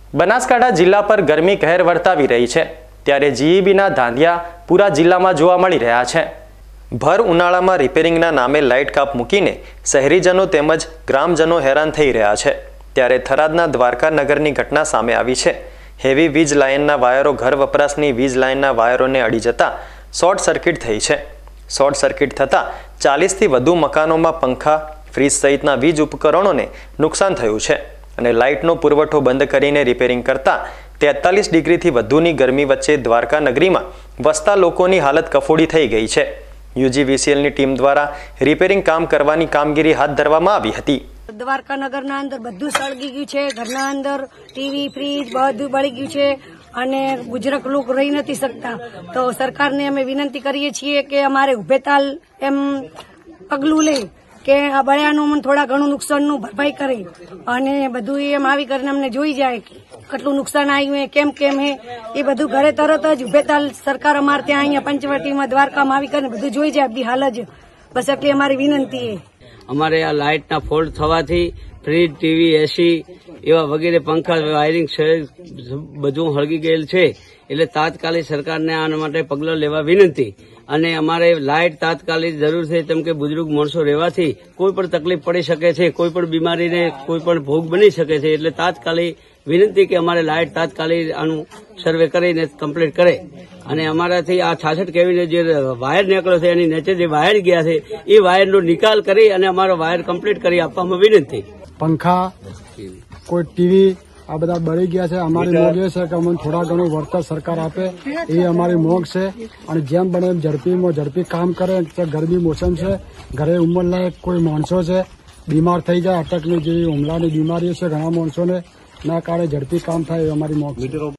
બનાસકાંઠા જિલ્લા પર ગરમી કહેર વર્તાવી રહી છે, ત્યારે જીઈબીના ધાંધિયા પૂરા જિલ્લામાં જોવા મળી રહ્યા છે। ભર ઉનાળામાં રિપેરિંગના નામે લાઇટ કાપ મૂકીને શહેરીજનો તેમજ ગ્રામજનો હેરાન થઈ રહ્યા છે, ત્યારે થરાદના દ્વારકા નગરની ઘટના સામે આવી છે। હેવી વીજ લાઇનના વાયરો ઘર વપરાશની વીજ લાઇનના વાયરોને અડી જતા શોર્ટ સર્કિટ થઈ છે। શોર્ટ સર્કિટ થતાં 40થી વધુ મકાનોમાં પંખા, ફ્રીજ સહિતના વીજ ઉપકરણોને નુકસાન થયું છે અને લાઇટનો પુરવઠો બંધ કરીને રિપેરિંગ કરતા 43 ડિગ્રીથી વધુની ગરમી વચ્ચે દ્વારકા નગરીમાં વસતા લોકોની હાલત કફોડી થઈ ગઈ છે। યુજીવીસીએલની ટીમ દ્વારા રિપેરિંગ કામ કરવાની કામગીરી હાથ ધરવામાં આવી હતી। દ્વારકા નગરના અંદર બધું સળગી ગયું છે, ઘરના અંદર ટીવી, ફ્રીજ બધું બળી ગયું છે અને ગુજરાત લોકો રહી નથી શકતા। તો સરકારને અમે વિનંતી કરીએ છીએ કે અમારે ઉભેતાલ એમ પગલું લે કે આ બળ્યાનું થોડા ઘણું નુકસાનનું ભરપાઈ કરે અને બધું એમ આવી કરીને અમને જોઈ જાય કેટલું નુકસાન આવ્યું કેમ હે એ બધું ઘરે તરત જ ઉભેતાલ સરકાર અમારે ત્યાં અહીંયા પંચવટીમાં દ્વારકામાં આવી કરીને બધું જોઈ જાય બી હાલ જ બસ એટલી અમારી વિનંતી છે। અમારે આ લાઇટના ફોલ્ટ થવાથી ફ્રીજ, ટીવી, એસી એવા વગેરે પંખા, વાયરિંગ બધું હળગી ગયેલ છે, એટલે તાત્કાલિક સરકારને આના માટે પગલાં લેવા વિનંતી। અને અમારે લાઇટ તાત્કાલિક જરૂર છે, કેમ કે બુજુર્ગ માણસો રહેવાથી કોઈ પણ તકલીફ પડી શકે છે, કોઈ પણ બીમારીને કોઈ પણ ભોગ બની શકે છે, એટલે તાત્કાલિક વિનંતી કે અમારે લાઇટ તાત્કાલિક આનું સર્વે કરીને કમ્પ્લીટ કરે અને અમારાથી આ 66 કેવીનો જે વાયર નીકળ્યો છે એની નીચે જે વાયર ગયા છે એ વાયરનો નિકાલ કરી અને અમારો વાયર કમ્પ્લીટ કરી આપવામાં વિનંતી। પંખા, કોઈ ટીવી આ બધા બળી ગયા છે। અમારી મોગ એ છે કે અમને થોડા ઘણું વળતર સરકાર આપે એ અમારી મોગ છે અને જેમ બને એમ ઝડપી કામ કરે। ગરમી મોસમ છે, ઘરે ઉંમરલાયક કોઈ માણસો છે બીમાર થઈ જાય, અટકની જેવી હુમલાની બીમારીઓ છે ઘણા માણસોને, ના કારણે ઝડપી કામ થાય એ અમારી મોગ છે।